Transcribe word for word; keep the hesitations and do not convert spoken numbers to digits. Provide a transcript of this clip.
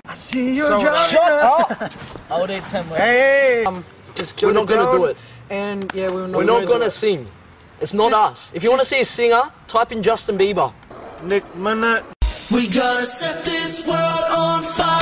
I see you So, driving. shut up! I would eat ten words. Hey, hey, hey. Um, just We're not gonna do it. And yeah, we're not, We're not gonna sing. It's not Just- us. If you want to see a singer, type in Justin Bieber. Nek Minnit. We gotta set this world on fire.